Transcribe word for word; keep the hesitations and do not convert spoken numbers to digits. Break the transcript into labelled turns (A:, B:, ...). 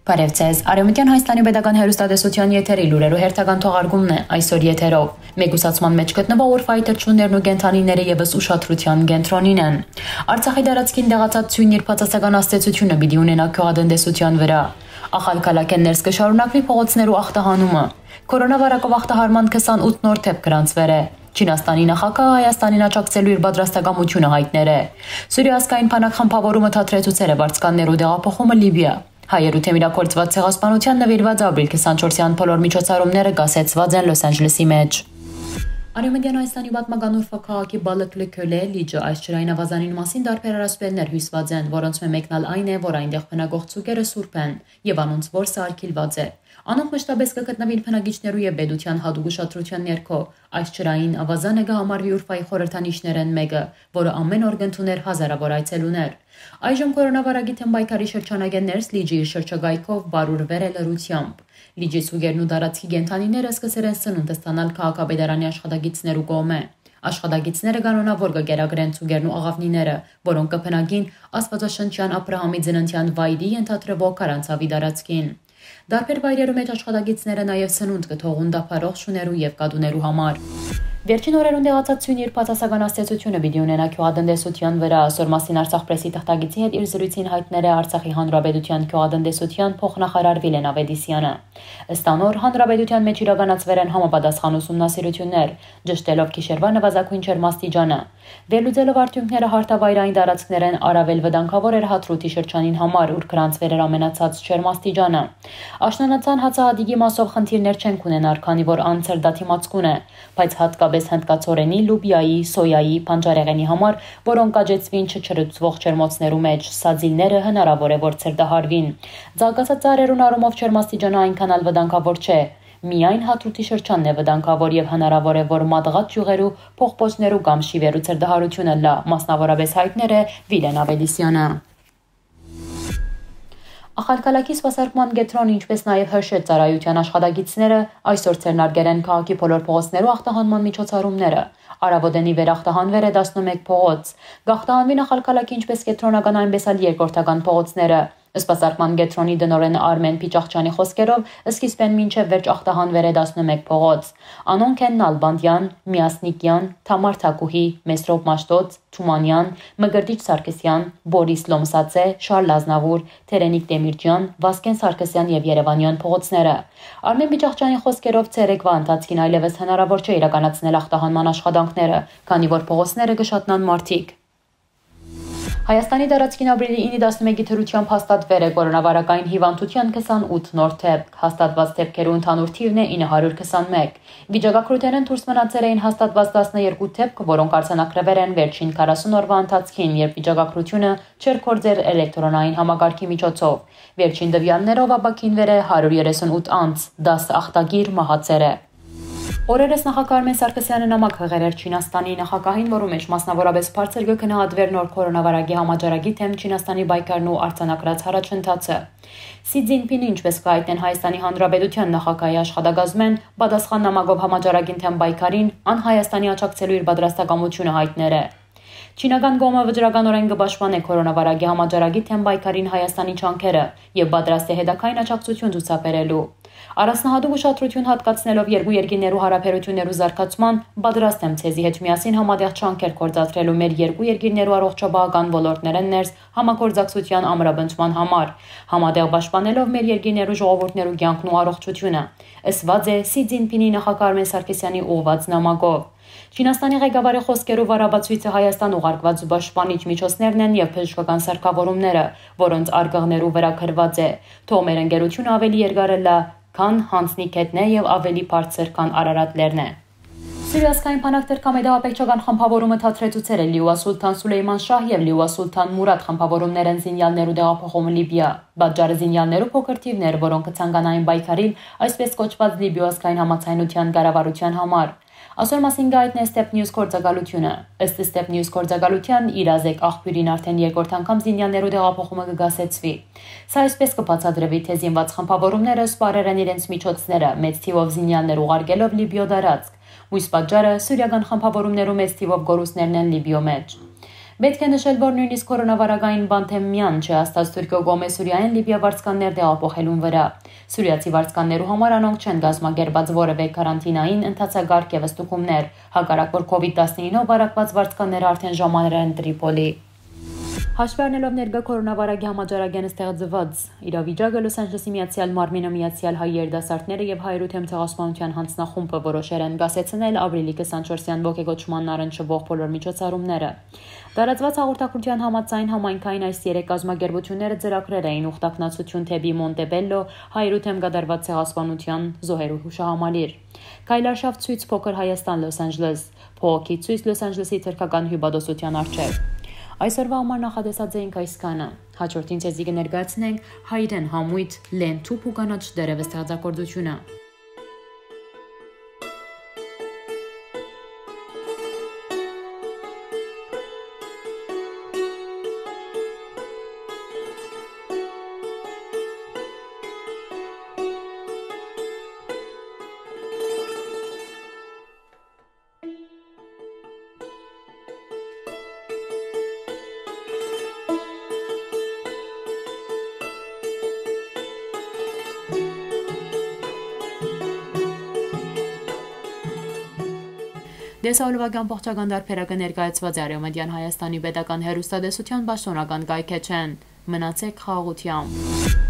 A: Բարև ձեզ, Արևմտյան Հայաստանի Պետական հեռուստատեսության եթերի լուրերու հերթական թողարկումն է այսօր եթերով։ Մեգուսացման մեջ գտնվող ուրվայի թռչուններն ու կենդանիները եւս ուշադրության կենտրոնին են։ Արցախի տարածքին տեղացած ցույն երբացասական աստեցությունը պիտի ունենա քողադնդեսության վրա։ Ախալքալակեն ներս կշարունակվի փողոցներու ախտահանումը։ Կորոնավիրուսով ախտահարման քսանութ նոր թեփ գրանցվել է։ Չինաստանի նախագահը Հայաստանին աջակցելու իր պատրաստակամությունը հայտնել է։ Սուրիա ազգային բանակ խմբավորումը թատրեցուցել է վարձկաններու դեղափոխումը Լիբիա։ Հայերու թեմիրակորցված ցեղասպանության նվիրված ապրիլ քսանչորսյան բոլոր միջոցառումները գասեցված են Լոս Անջելեսի մեջ։ Արևմտյան Հայաստանի պատմական Ուրվա քաղաքի Բալակլեքոլե լիճը այս ջրային ավազանին մասին դարբեր առասպելներ հյուսված են, որոնց մեկն ալ այն է, որ այնտեղ բնակող ցուկերը սուրբ են եւ անոնց որսը արգելված է։ Անոնք մշտապես կգտնվին բնակիչներու եւ պետության հատուկ ուշադրության ներքո։ Այս ջրային ավազանը կհամարվի Ուրվայի խորհրդանիշներն մեկը, որը ամեն օր կընդուներ հազարավոր այցելուներ։ Այժմ կորոնավիրուսի թեմ պայքարի շրջանագեններս լիճի իր շրջագայքով բարուրվել է լրությամբ։ Լիճի ցուգերն ու դարածքի կենդանիները սկսել են սնունդ ստանալ քաղաքապետարանի աշխատագիցներու կողմէ։ Աշխատագիցները կանոնավոր կգերագրեն ցուգերն ու աղավնիները, որոնք կփնագին Աստվածաշնչյան Աբրահամի ծննդյան վայրի ենթադրվող Քարանցավի դարածքին։ Դարբեր վայրերու մեջ աշխատագիցները նաև սնունդ կթողուն դափարող շուներու եւ կադուներու համար։ Վերջին օրերուն տեղացած ցույն երբացասական աստեցությունը պիտի ունենա քողադնդեսության վրա, այսօր մասին Արցախ պրեսի թղթագիտի հետ իր զրույցին հայտնել է Արցախի Հանրապետության քողադնդեսության փոխնախարար Վիլեն Ավետիսյանը։ Ըստ անոր, Հանրապետության մեջ իրականացվել են համապատասխան ուսումնասիրություններ, ճշտելով գիշերվա նվազագույն ջերմաստիճանը։ Վերլուծելով արդյունքները հարթավայրային տարածքներեն առավել վտանգավոր էր Հադրութի շրջանին համար, ուր գրանցվել էր ամենացած ջերմաստիճանը։ Աշնանացան հացահատիկի մասով խնդիրներ չեն ունենար, քանի որ անցեր դաթիմացկուն է, բայց հատկապես հնդկացորենի, լուբիայի, սոյայի, բանջարեղենի համար, որոնք աճեցվին չչրծվող ջերմոցներու մեջ, սազիլները հնարավոր է որ ցրդահարվին։ Ցանկացած ծառերուն առումով ջերմաստիճանը այնքան ալ վտանգավոր չէ։ Միայն Հադրութի շրջանն է վտանգավոր եւ հնարավոր է որ մատղած յուղերու, փողպոցներու կամ շիվերու ցրդահարությունը լա, մասնավորապես հայտներ է Վիլեն Ավետիսյանը։ Ախալքալակի սպասարկման կենտրոնը, ինչպես նաև հրշեջ ծառայության աշխատագիցները այսօր ցերնարգել են քաղաքի բոլոր փողոցներու ախտահանման միջոցառումները։ Արավոտենի վեր ախտահանվել է տասնմեկ փողոց։ Գախտահանվին Ախալքալակի ինչպես կենտրոնական, այնպես էլ երկրորդական փողոցները։ Սպասարկման կենտրոնի դնորեն Արմեն Փիճախչյանի խոսքերով սկիզբեն մինչև վերջ ախտահանվել է տասնմեկ փողոց։ Անոնք են Նալբանդյան, Միասնիկյան, Թամար Թակուհի, Մեսրոպ Մաշտոց, Թումանյան, Մգրտիչ Սարգսյան, Բորիս Լոմսացե, Շարլ Ազնավուր, Թերենիկ Դեմիրճյան, Վասկեն Սարգսյան եւ Երևանյան փողոցները։ Արմեն Փիճախչյանի խոսքերով ցերեկվա ընթացքին այլևս հնարավոր չէ իրականացնել ախտահանման աշխատանքները, քանի որ փողոցները կշատնան մարդիկ։ Հայաստանի տարածքին ապրիլի ինը տասնմեկի թռությամբ հաստատվել է կորոնավիրուսային հիվանդության քսանութ նոր թեփ, հաստատված թեփքերու ընդհանուր թիվն է ինը հարյուր քսանմեկ։ Վիճակագրութենեն դուրս մնացել էին հաստատված տասնյոթ թեփք, որոնք արձանագրվել են վերջին քառասուն օրվա ընթացքին, երբ վիճակագրությունը չէր կործել էլեկտրոնային համակարգի միջոցով։ Վերջին տվյալներով ապաքինվել է հարյուր երեսունութ անձ, դաս ախտագիր մահացել է։ Օրերս նախագահ Արմեն Սարգսյանը նամակ հղել էր Չինաստանի նախագահին, որում մեջ մասնավորապես բարձր գնահատվեր նոր կորոնավիրուսի համաճարակի թեմ Չինաստանի պայքարն ու արձանագրած առաջընթացը։ Սի Ցզինպինը, ինչպես կհայտնեն Հայաստանի Հանրապետության նախագահի աշխատակազմեն, պատասխան նամակով համաճարակին թեմ պայքարին ան-Հայաստանի աջակցելու իր պատրաստակամությունը հայտնել է։ Չինական կողմը վճռականորեն կպաշտպանե կորոնավիրուսի համաճարակի թեմ պայքարին Հայաստանի ջանքերը եւ պատրաստ է հետագային աջակցություն ցուցաբերելու։ Առանձնահատուկ ուշադրություն հատկացնելով երկու երկրներու հարաբերություններու զարգացման, պատրաստ եմ ցեզի հետ միասին համատեղ ջանքեր կործածրելու մեր երկու երկրներու առողջապահական ոլորտներեն ներս համագործակցության ամրապնդման համար, համատեղ պաշտպանելով մեր երկրներու ժողովուրդներու կյանքն ու առողջությունը, ըսված է Սի Ցզինպինի նախագահ Արմեն Սարգսյանի ուղղված նամակով։ Չինաստանի ղեկավարի խոսքերով վարաբացույցը Հայաստան ուղարկված պաշտպանիչ միջոցներն են եւ բժշկական սարքավորումները, որոնց արգղներու վրա գրված է. «Թող մեր ընկերությունը ավելի երկար լա, քան հանցնիքետնե եւ ավելի բարձր, քան Արարատներն է»։ Սուրիա ազգային բանակ թրքամետաղապետչական խմբավորումը թատրեցուցել է Լիուա Սուլթան Սուլեյման Շահ եւ Լիուա Սուլթան Մուրադ խմբավորումներն զինյալներու դեղափոխումը Լիբիա։ Բաժարը զինյալներու փոքր թիվներ, որոնք կցանկանային պայքարին այսպես կոչված Լիբիա ազգային համացայնության կառավարության համար։ Այսօր մասին գայտնե Step News գործակալությունը։ Ըստ Step News գործակալության իրազեկ աղբյուրին արդեն երկրորդ անգամ զինյալներու դեղափոխումը կգասեցվի։ Սա այսպես կբացատրվի, թե զինված խմբավորումները սպառել են իրենց միջոցները մեծ թիվով զինյալներ ուղարկելով Լիբիա դարածք։ Մյուս պատճառը սուրիական խմբավորումներու մեծ թիվով գորուսներն են Լիբիո մեջ։ Պետք է նշել, որ նույնիսկ կորոնավիրուսային բանթեմյան չհասած Թուրքիո գոմե Սուրիայեն Լիբիա վարձկաններ տեղափոխելուն վրա։ Սուրիացի վարձկաններու համար անոնք չեն գազմագերբած որևէ կարանտինային ընթացագարկ եւ ստուգումներ, հակառակ որ կովիդ տասնինով վարակված վարձկանները արդեն ժամաներ են Տրիպոլի։ Հաշվի առնելով ներկա կորոնավիրուսի համաճարակեն ստեղծված իրավիճակը Լոս Անջելեսի Միացյալ Մարմինը Միացյալ Հայ երիտասարդները եւ Հայրութ եմ ցեղասպանության հանձնախումբը որոշել են գասեցնել ապրիլի քսանչորսյան ողեգոճման առնչվող բոլոր միջոցառումները։ Տարածված հաղորդակցության համաձայն համայնքային այս երեք կազմակերպությունները ծրագրել էին ուխտակնացություն թեպի Մոնտեբելլո Հայրութ եմ կատարված ցեղասպանության զոհերու հուշահամալիր։ Քայլարշավ ցույց փոքր Հայաստան Լոս Անջելես, փողոքի ցույց Լոս Անջելեսի թերքական հյուպատոսության առջև։ Այսօրվա համար նախատեսած էինք այսքանը։ Հաջորդին ցեզի կներկայացնենք հայերեն համույթ Լեն Թուփ ու կանաչ դերևս ստեղծագործությունը։ Դեսալովական փոխչական դարբերակը ներկայացված է Արևմտյան Հայաստանի պետական հեռուստատեսության պաշտոնական կայքէջեն։ Մնացեք խաղաղությամբ։